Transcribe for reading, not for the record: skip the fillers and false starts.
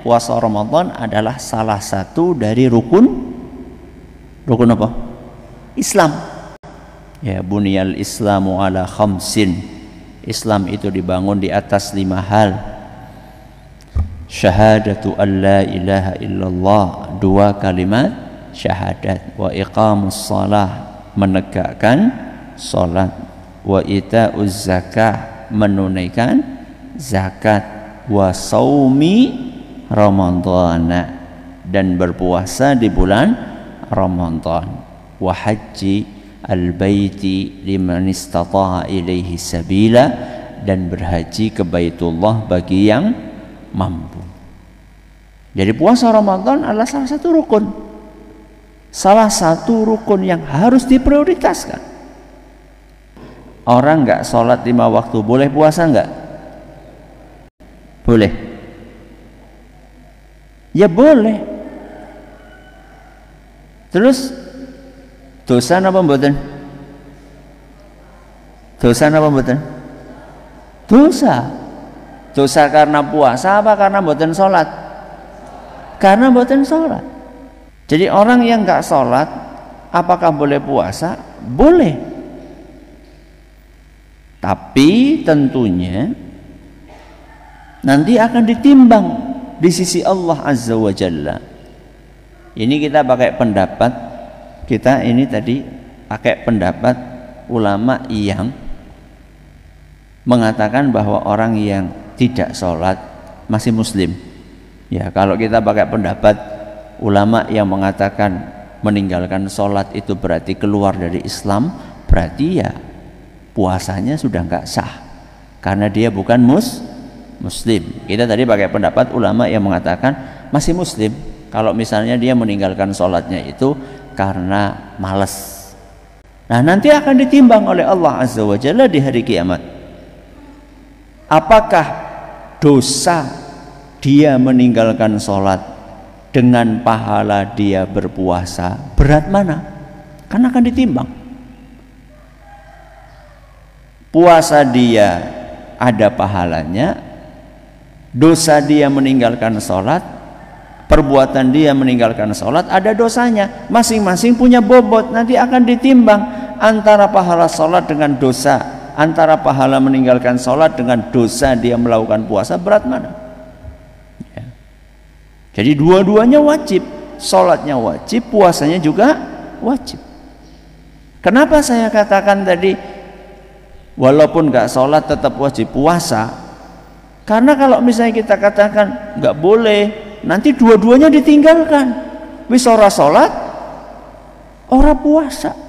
puasa Ramadan adalah salah satu dari rukun apa? Islam. Ya, buniyal Islamu ala khamsin. Islam itu dibangun di atas 5 hal. Syahadatu an la ilaha illallah, 2 kalimat syahadat. Wa iqamus shalah, menegakkan salat. Wa ita'uz zakah, menunaikan zakat. Wa saumi ramadhana, dan berpuasa di bulan Ramadan. Wa haji al-baiti liman istata'a ilaihi sabila, dan berhaji ke Baitullah bagi yang mampu. Jadi puasa Ramadan adalah salah satu rukun. Salah satu rukun yang harus diprioritaskan. Orang nggak sholat 5 waktu boleh puasa nggak? Boleh. Ya boleh. Terus dosa apa mboten? Dosa apa mboten? Dosa. Dosa karena puasa apa karena mboten sholat? Karena mboten sholat. Jadi orang yang nggak sholat, apakah boleh puasa? Boleh. Tapi tentunya nanti akan ditimbang di sisi Allah Azza wa Jalla. Ini kita pakai pendapat, kita ini tadi pakai pendapat ulama yang mengatakan bahwa orang yang tidak sholat masih muslim. Ya, kalau kita pakai pendapat ulama yang mengatakan meninggalkan sholat itu berarti keluar dari Islam, berarti ya puasanya sudah nggak sah karena dia bukan muslim. Kita tadi pakai pendapat ulama yang mengatakan masih muslim kalau misalnya dia meninggalkan sholatnya itu karena malas. Nah, nanti akan ditimbang oleh Allah Azza wa Jalla di hari kiamat. Apakah dosa dia meninggalkan sholat dengan pahala dia berpuasa berat mana? Kan akan ditimbang. Puasa dia ada pahalanya, dosa dia meninggalkan sholat, perbuatan dia meninggalkan sholat ada dosanya. Masing-masing punya bobot. Nanti akan ditimbang antara pahala sholat dengan dosa, antara pahala meninggalkan sholat dengan dosa dia melakukan puasa, berat mana? Ya. Jadi dua-duanya wajib. Sholatnya wajib, puasanya juga wajib. Kenapa saya katakan tadi walaupun nggak sholat tetap wajib puasa? Karena kalau misalnya kita katakan nggak boleh, nanti dua-duanya ditinggalkan. Wis ora sholat, ora puasa.